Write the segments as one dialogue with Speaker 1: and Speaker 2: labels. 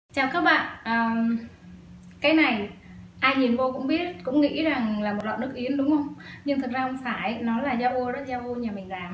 Speaker 1: Chào các bạn. Cái này ai nhìn vô cũng biết, cũng nghĩ rằng là một lọ nước yến đúng không? Nhưng thật ra không phải, nó là Yaourt đó, Yaourt nhà mình làm.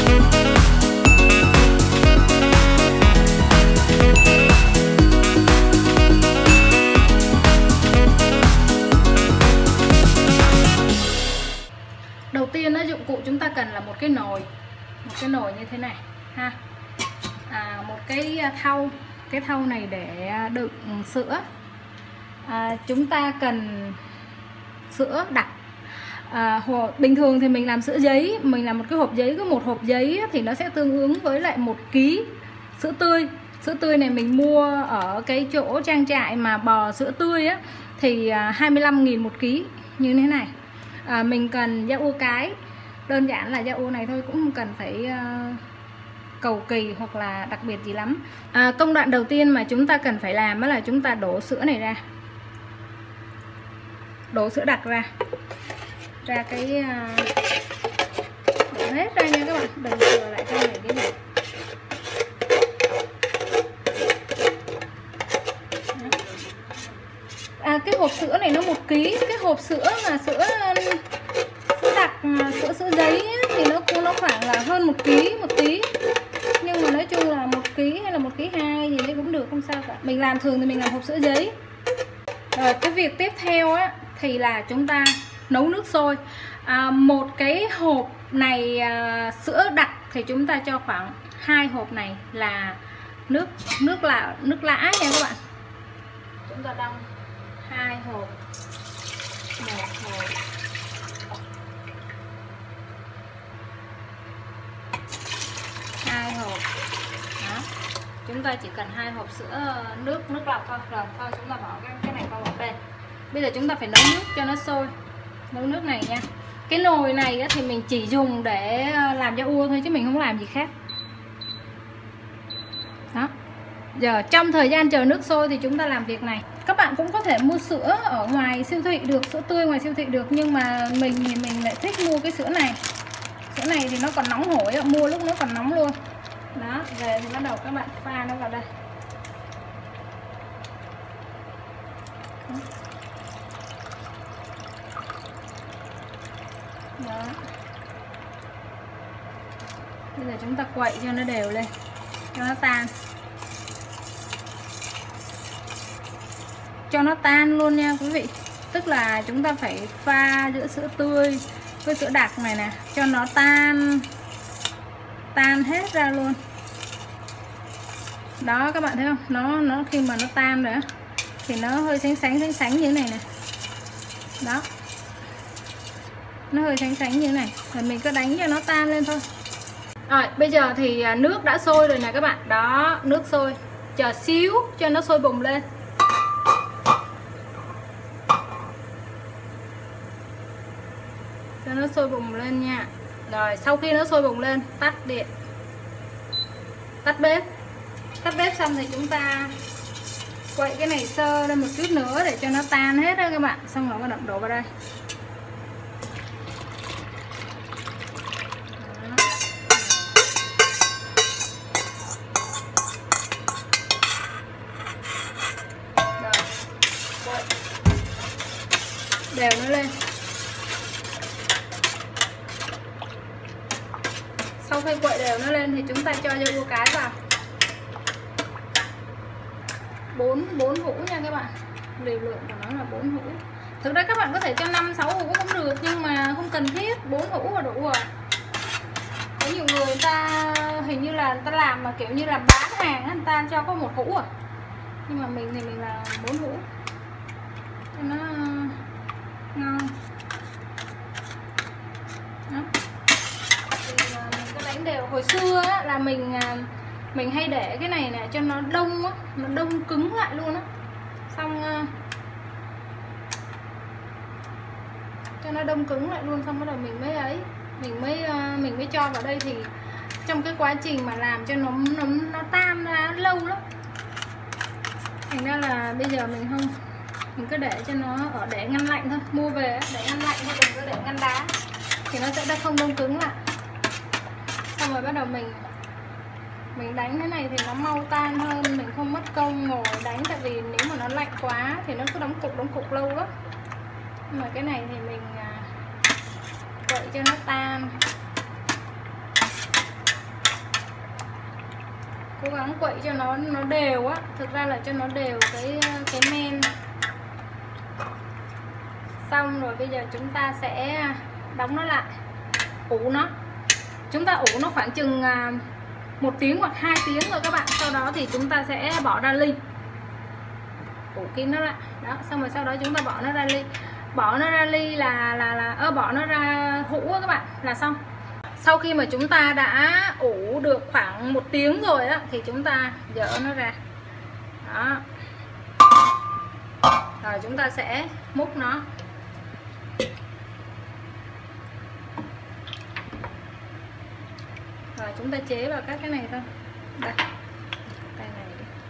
Speaker 1: Đầu tiên đó, dụng cụ chúng ta cần là một cái nồi như thế này ha, một cái thau. Cái thau này để đựng sữa. Chúng ta cần sữa đặc. Bình thường thì mình làm sữa giấy, mình làm một cái hộp giấy, có một hộp giấy thì nó sẽ tương ứng với lại 1 kg sữa tươi. Sữa tươi này mình mua ở cái chỗ trang trại mà bò sữa tươi á, thì 25.000 1 kg như thế này. Mình cần Yaourt cái, đơn giản là Yaourt này thôi, cũng không cần phải cầu kỳ hoặc là đặc biệt gì lắm. Công đoạn đầu tiên mà chúng ta cần phải làm đó là chúng ta đổ sữa này ra, đổ sữa đặc ra cái đổ hết ra nha các bạn, đừng chừa lại trong này cái gì. Cái hộp sữa này nó 1 kg. Cái hộp sữa mà sữa đặc, sữa giấy ấy, thì nó khoảng là hơn 1 kg một tí. Nhưng mà nói chung là 1 kg hay là 1,2 kg gì đấy cũng được, không sao cả. Mình làm thường thì mình làm hộp sữa giấy. Rồi cái việc tiếp theo á thì là chúng ta nấu nước sôi. Một cái hộp này sữa đặc thì chúng ta cho khoảng 2 hộp này là nước lã nha các bạn. Chúng ta đong 2 hộp, 1 hộp, 2 hộp. Đó. Chúng ta chỉ cần 2 hộp sữa nước lọc thôi. Rồi thôi chúng ta bỏ cái này qua một bên. Bây giờ chúng ta phải nấu nước cho nó sôi. Nấu nước này nha. Cái nồi này thì mình chỉ dùng để làm Yaourt thôi chứ mình không làm gì khác. Đó. Giờ trong thời gian chờ nước sôi thì chúng ta làm việc này. Các bạn cũng có thể mua sữa ở ngoài siêu thị được, sữa tươi ngoài siêu thị được, nhưng mà mình thì mình lại thích mua cái sữa này. Sữa này thì nó còn nóng hổi, mua lúc nó còn nóng luôn. Đó, về thì bắt đầu các bạn pha nó vào đây. Đó. Bây giờ chúng ta quậy cho nó đều lên, cho nó tan. Cho nó tan luôn nha quý vị. Tức là chúng ta phải pha giữa sữa tươi với sữa đặc này nè, cho nó tan hết ra luôn. Đó các bạn thấy không? Nó khi mà nó tan rồi á thì nó hơi sánh như thế này nè. Đó. Nó hơi sánh như thế này. Rồi mình cứ đánh cho nó tan lên thôi. Rồi, bây giờ thì nước đã sôi rồi nè các bạn. Đó, nước sôi. Chờ xíu cho nó sôi bùng lên. Cho nó sôi bùng lên nha. Rồi, sau khi nó sôi bùng lên, tắt điện. Tắt bếp. Tắt bếp xong thì chúng ta quậy cái này sơ lên một chút nữa để cho nó tan hết đó các bạn. Xong rồi bắt đầu đổ vào đây. Rồi. Đều nó lên. Sau khi quậy đều nó lên thì chúng ta cho Yaourt cái vào. 4 hũ nha các bạn. Liều lượng của nó là 4 hũ. Thực ra các bạn có thể cho 5-6 hũ cũng được, nhưng mà không cần thiết, 4 hũ là đủ rồi. Có nhiều người ta hình như là người ta làm mà kiểu như là bán hàng, người ta cho có 1 hũ à. Nhưng mà mình thì mình là 4 hũ cho nó ngon. Đó. Thì mình có đánh đều. Hồi xưa á, là mình hay để cái này nè cho nó đông á, nó đông cứng lại luôn á. Xong cho nó đông cứng lại luôn, xong bắt đầu mình mới cho vào đây. Thì trong cái quá trình mà làm cho nó tan ra lâu lắm. Thành ra là bây giờ mình cứ để cho nó ở để ngăn lạnh thôi, mua về để ngăn lạnh thôi, đừng có để ngăn đá thì nó sẽ không đông cứng lại. Xong rồi bắt đầu mình đánh thế này thì nó mau tan hơn, mình không mất công ngồi đánh, tại vì quá thì nó cứ đóng cục lâu á. Nhưng mà cái này thì mình quậy cho nó tan, cố gắng quậy cho nó đều á, thực ra là cho nó đều cái men. Xong rồi bây giờ chúng ta sẽ đóng nó lại, ủ nó. Chúng ta ủ nó khoảng chừng 1 tiếng hoặc 2 tiếng rồi các bạn. Sau đó thì chúng ta sẽ bỏ ra ly, ủ kín nó lại. Đó, xong rồi sau đó chúng ta bỏ nó ra ly. Bỏ nó ra ly là bỏ nó ra hũ các bạn là xong. Sau khi mà chúng ta đã ủ được khoảng 1 tiếng rồi á thì chúng ta dỡ nó ra. Đó. Rồi chúng ta sẽ múc nó. Rồi chúng ta chế vào các cái này thôi. Đây. Đây này.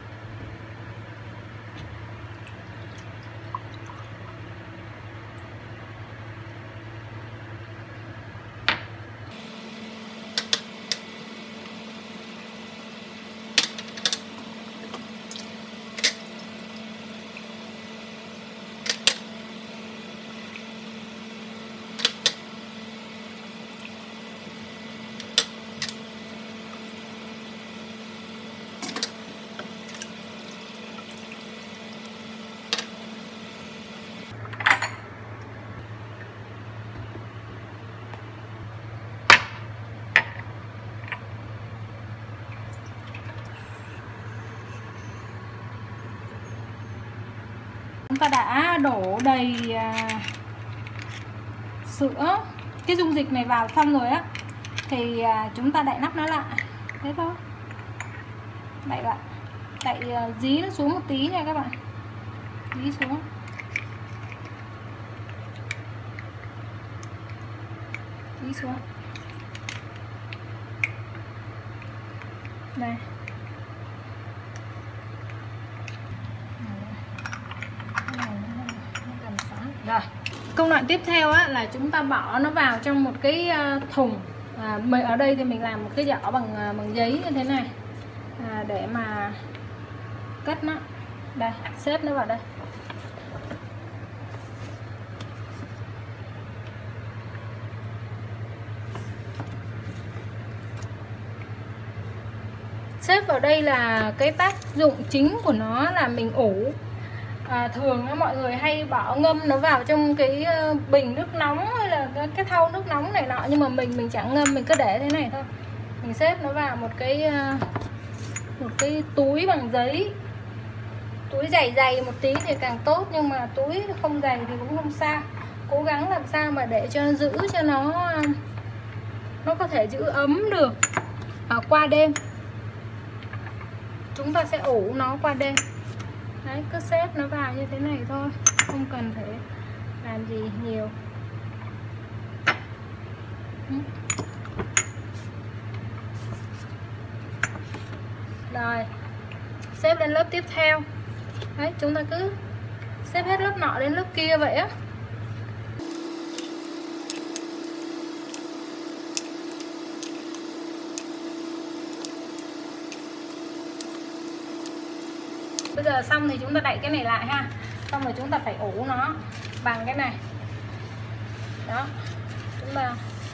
Speaker 1: Chúng ta đã đổ đầy sữa, cái dung dịch này vào xong rồi á thì chúng ta đậy nắp nó lại, thế thôi. Đậy lại, đậy dí nó xuống một tí nha các bạn, dí xuống. Dí xuống. Đây. Rồi, công đoạn tiếp theo á, là chúng ta bỏ nó vào trong một cái thùng. Ở đây thì mình làm một cái giỏ bằng giấy như thế này để mà cất nó. Đây, xếp nó vào đây. Xếp vào đây là cái tác dụng chính của nó là mình ủ. Thường mọi người hay bỏ ngâm nó vào trong cái bình nước nóng hay là cái thau nước nóng này nọ, nhưng mà mình chẳng ngâm, mình cứ để thế này thôi. Mình xếp nó vào một cái túi bằng giấy, túi dày một tí thì càng tốt, nhưng mà túi không dày thì cũng không sao. Cố gắng làm sao mà để cho giữ cho nó có thể giữ ấm được qua đêm. Chúng ta sẽ ủ nó qua đêm. Đấy, cứ xếp nó vào như thế này thôi, không cần phải làm gì nhiều. Rồi, xếp lên lớp tiếp theo. Đấy, chúng ta cứ xếp hết lớp nọ đến lớp kia vậy á. Bây giờ xong thì chúng ta đậy cái này lại ha. Xong rồi chúng ta phải ủ nó bằng cái này. Đó. Chúng ta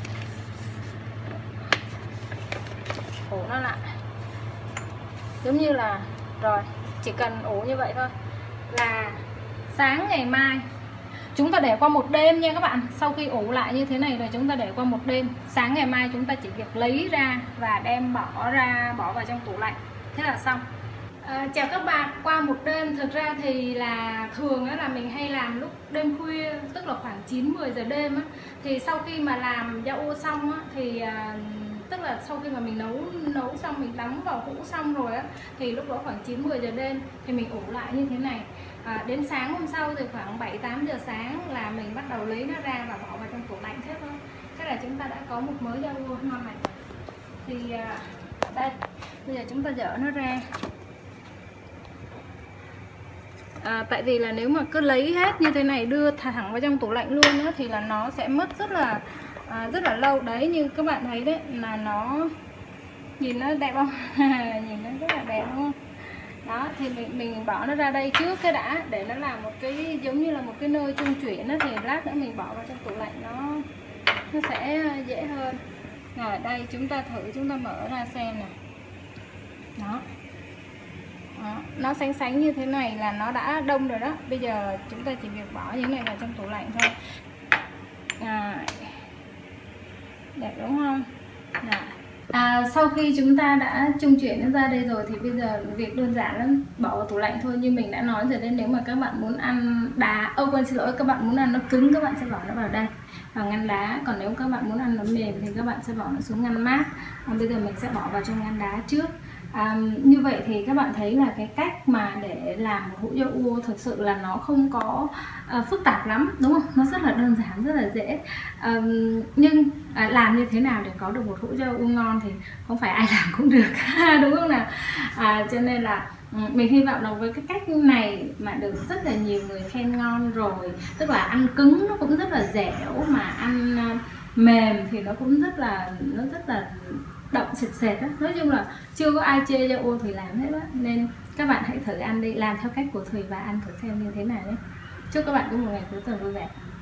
Speaker 1: ủ nó lại. Giống như là rồi, chỉ cần ủ như vậy thôi là sáng ngày mai. Chúng ta để qua một đêm nha các bạn. Sau khi ủ lại như thế này rồi chúng ta để qua một đêm. Sáng ngày mai chúng ta chỉ việc lấy ra và đem bỏ vào trong tủ lạnh. Thế là xong. Chào các bạn, qua một đêm thực ra thì là thường là mình hay làm lúc đêm khuya, tức là khoảng 9-10 giờ đêm á. Thì sau khi mà làm da ô xong á, thì tức là sau khi mà mình nấu xong, mình đóng vào hũ xong rồi á, thì lúc đó khoảng 9-10 giờ đêm thì mình ủ lại như thế này. Đến sáng hôm sau thì khoảng 7-8 giờ sáng là mình bắt đầu lấy nó ra và bỏ vào trong tủ lạnh thế thôi. Thế là chúng ta đã có một mớ da ô ngon này. Thì đây, bây giờ chúng ta dỡ nó ra. Tại vì là nếu mà cứ lấy hết như thế này đưa thẳng vào trong tủ lạnh luôn á, thì là nó sẽ mất rất là lâu. Đấy, như các bạn thấy đấy, là nó nhìn nó đẹp không? Nhìn nó rất là đẹp đúng không? Đó thì mình bỏ nó ra đây trước cái đã, để nó làm một cái giống như là một cái nơi trung chuyển đó, thì lát nữa mình bỏ vào trong tủ lạnh nó sẽ dễ hơn. Rồi đây chúng ta thử, chúng ta mở ra xem nè. Đó. Đó, nó xanh xanh như thế này là nó đã đông rồi đó. Bây giờ chúng ta chỉ việc bỏ những này vào trong tủ lạnh thôi. Đẹp đúng không? Sau khi chúng ta đã trung chuyển nó ra đây rồi thì bây giờ việc đơn giản lắm, bỏ vào tủ lạnh thôi. Như mình đã nói rồi đấy, nếu mà các bạn muốn ăn đá, xin lỗi, các bạn muốn ăn nó cứng, các bạn sẽ bỏ nó vào đây, vào ngăn đá. Còn nếu các bạn muốn ăn nó mềm thì các bạn sẽ bỏ nó xuống ngăn mát. Bây giờ mình sẽ bỏ vào trong ngăn đá trước. Như vậy thì các bạn thấy là cái cách mà để làm một hũ dâu u thực sự là nó không có phức tạp lắm, đúng không? Nó rất là đơn giản, rất là dễ. Nhưng làm như thế nào để có được một hũ dâu u ngon thì không phải ai làm cũng được đúng không nào? Cho nên là mình hy vọng là với cái cách này mà được rất là nhiều người khen ngon rồi. Tức là ăn cứng nó cũng rất là dẻo, mà ăn mềm thì nó cũng rất là đậm sệt sệt đó. Nói chung là chưa có ai chê dâu u thì làm hết đó. Nên các bạn hãy thử ăn đi, làm theo cách của Thùy và ăn thử xem như thế nào nhé. Chúc các bạn có một ngày cuối tuần vui vẻ.